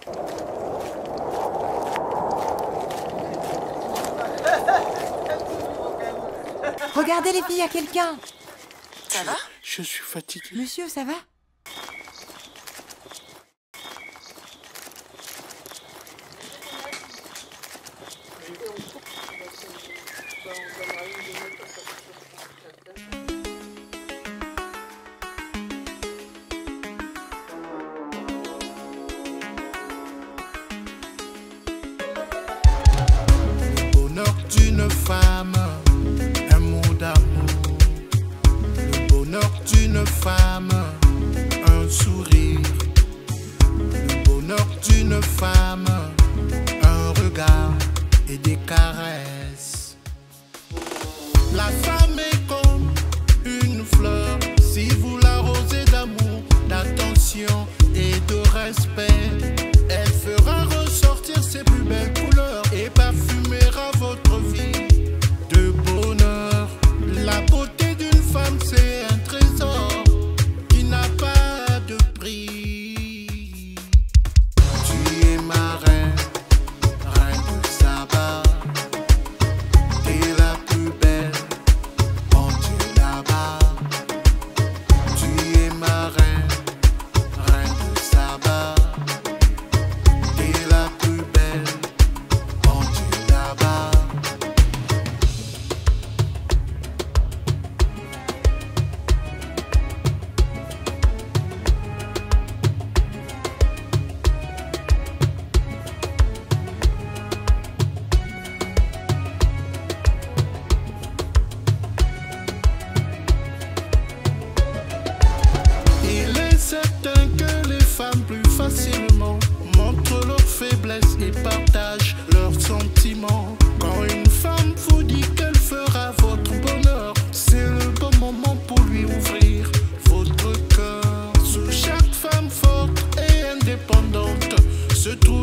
Regardez les filles, il y a quelqu'un. Ça va? Je suis fatigué. Monsieur, ça va? Le bonheur d'une femme, un mot d'amour. Le bonheur d'une femme, un sourire. Le bonheur d'une femme, un regard et des caresses. La femme est comme une fleur, si vous l'arrosez d'amour, d'attention et de respect, elle fera ressortir ses plus belles couleurs et parfumera votre vie de bonheur. La beauté d'une femme, c'est un trésor qui n'a pas de prix. Tu es ma reine, reine de Saba. T'es la plus belle, quand tu es là-bas. Tu es ma reine, reine de Saba. T'es la plus belle, quand tu es là-bas. Il est certain que les femmes plus facilement montrent leurs faiblesses et partagent leurs sentiments. Quand une femme vous dit qu'elle fera votre bonheur, c'est le bon moment pour lui ouvrir votre cœur. Sous chaque femme forte et indépendante se trouve